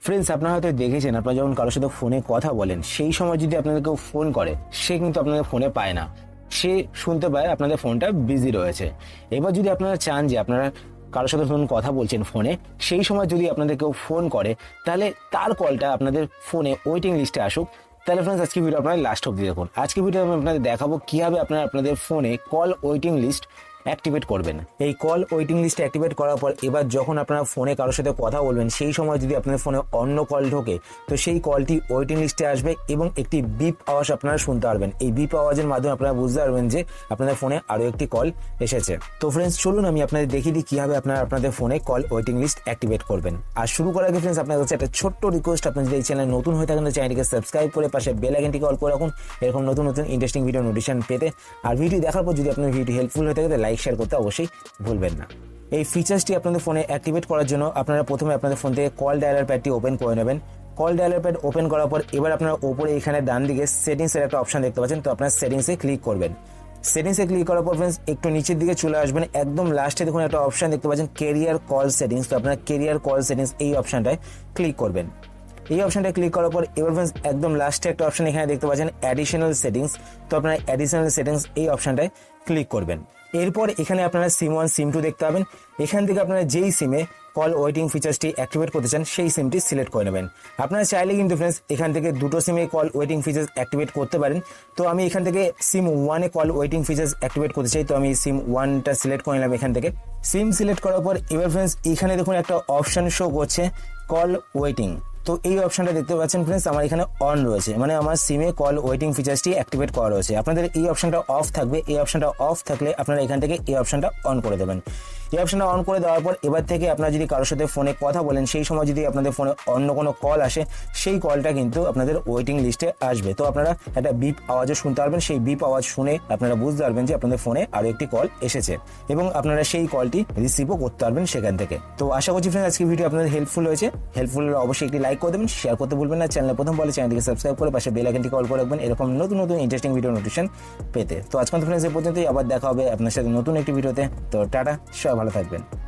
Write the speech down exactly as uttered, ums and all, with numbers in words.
Friends, আপনারা হয়তো দেখেছেন, আপনারা যখন কারোর সাথে ফোনে কথা বলেন সেই সময় যদি আপনাদের কেউ ফোন করে, সে কিন্তু আপনাদের ফোনে পায় না, সে শুনতে পায় আপনাদের ফোনটা বিজি রয়েছে। এবার যদি আপনারা চান যে আপনারা কারোর সাথে ফোন কথা বলছেন ফোনে, সেই সময় যদি আপনাদের কেউ ফোন করে, তাহলে তার কলটা আপনাদের ফোনে ওয়েটিং লিস্টে আসুক। তাহলে ফ্রেন্ডস, আজকে ভিডিও আপনারা লাস্ট অব্দি দেখুন। আজকে ভিডিও আমি আপনাদের দেখাবো কিভাবে আপনারা আপনাদের ফোনে কল ওয়েটিং লিস্ট অ্যাক্টিভেট করবেন। এই কল ওয়েটিং লিস্ট অ্যাক্টিভেট করার পর এবার যখন আপনারা ফোনে কারোর সাথে কথা বলবেন, সেই সময় যদি আপনাদের ফোনে অন্য কল ঢোকে, তো সেই কলটি ওয়েটিং লিস্টে আসবে এবং একটি বিপ আওয়াজ আপনারা শুনতে পারবেন। এই বিপ আওয়াজের মাধ্যমে আপনারা বুঝতে পারবেন যে আপনাদের ফোনে আরও একটি কল এসেছে। তো ফ্রেন্ডস, চলুন আমি আপনাদের দেখিয়ে দিই কীভাবে আপনারা আপনাদের ফোনে কল ওয়েটিং লিস্ট অ্যাক্টিভেট করবেন। আর শুরু করার আগে ফ্রেন্ডস, আপনাদের কাছে একটা ছোট্ট রিকোয়েস্ট, আপনি যদি এই চ্যানেল নতুন হয়ে থাকেন, চ্যানেলটিকে সাবস্ক্রাইব করে পাশে বেল আইকনটিকে অল করে রাখুন এরকম নতুন নতুন ইন্টারেস্টিং ভিডিও নোটিফিকেশন পেতে। আর ভিডিও দেখার পর যদি আপনার ভিডিও হেল্পফুল হয়ে থাকে, লাইক শেয়ার করতে অবশ্যই ভুলবেন না। এই ফিচার্সটি আপনাদের ফোনে অ্যাক্টিভেট করার জন্য আপনারা প্রথমে আপনাদের ফোন থেকে কল ডায়ালার প্যাডটি ওপেন করে নেবেন। কল ডায়ালার প্যাড ওপেন করার পর এবার আপনারা ওপরে এখানে ডান দিকে সেটিংসের একটা অপশন দেখতে পাচ্ছেন, তো আপনার সেটিংসে ক্লিক করবেন। সেটিংসে ক্লিক করার পর ফ্রেন্ডস একটু নিচের দিকে চলে আসবেন, একদম লাস্টে দেখুন একটা অপশন দেখতে পাচ্ছেন কেরিয়ার কল সেটিংস, তো আপনার কেরিয়ার কল সেটিংস এই অপশনটায় ক্লিক করবেন। এই অপশনটা ক্লিক করার পর এবার ফ্রেন্ডস একদম লাস্টে একটা অপশন এখানে দেখতে পাচ্ছেন অ্যাডিশনাল সেটিংস, তো আপনারা অ্যাডিশনাল সেটিংস এই অপশনটায় ক্লিক করবেন। এরপর এখানে আপনারা সিম ওয়ান সিম টু দেখতে পাবেন। এখান থেকে আপনারা যেই সিমে কল ওয়েটিং ফিচার্সটি অ্যাক্টিভেট করতে চান সেই সিমটি সিলেক্ট করে নেবেন। আপনারা চাইলে কিন্তু ফ্রেন্ডস এখান থেকে দুটো সিমে কল ওয়েটিং ফিচার্স অ্যাক্টিভেট করতে পারেন। তো আমি এখান থেকে সিম ওয়ানে কল ওয়েটিং ফিচার্স অ্যাক্টিভেট করতে চাই, তো আমি সিম ওয়ানটা সিলেক্ট করে নিলাম। এখান থেকে সিম সিলেক্ট করার পর এবার ফ্রেন্ডস এখানে দেখুন একটা অপশন শো করছে কল ওয়েটিং, তো এই অপশনটা দেখতে পাচ্ছেন ফ্রেন্ডস আমার এখানে অন রয়েছে, মানে আমার সিমে কল ওয়েটিং ফিচার্সটি অ্যাক্টিভেট করা রয়েছে। আপনাদের এই অপশনটা অফ থাকবে, এই অপশনটা অফ থাকলে আপনারা এখান থেকে এই অপশনটা অন করে দেবেন। এই অপশনটা অন করে দেওয়ার পর এবার থেকে আপনারা যদি কারোর সাথে ফোনে কথা বলেন, সেই সময় যদি আপনাদের ফোনে অন্য কোনো কল আসে, সেই কলটা কিন্তু আপনাদের ওয়েটিং লিস্টে আসবে। তো আপনারা একটা বিপ আওয়াজও শুনতে পারবেন, সেই বিপ আওয়াজ শুনে আপনারা বুঝতে পারবেন যে আপনাদের ফোনে আরও একটি কল এসেছে এবং আপনারা সেই কলটি রিসিভও করতে পারবেন সেখান থেকে। তো আশা করছি ফ্রেন্ডস আজকে ভিডিও আপনাদের হেল্পফুল হয়েছে। হেল্পফুল হলে অবশ্যই একটি লাইক করে দেবেন, শেয়ার করতে ভুলবেন না। চ্যানেলে প্রথম বলে চ্যানেলটিকে সাবস্ক্রাইব করে পাশে বেল আইকনটি অল করে রাখবেন এরকম নতুন নতুন ইন্টারেস্টিং ভিডিও নোটিফিকেশন পেতে। তো আজকে ফ্রেন্ডস এই পর্যন্তই, আবার দেখা হবে আপনার সাথে নতুন একটি ভিডিওতে। তো টাটা, সবাই ভালো থাকবেন।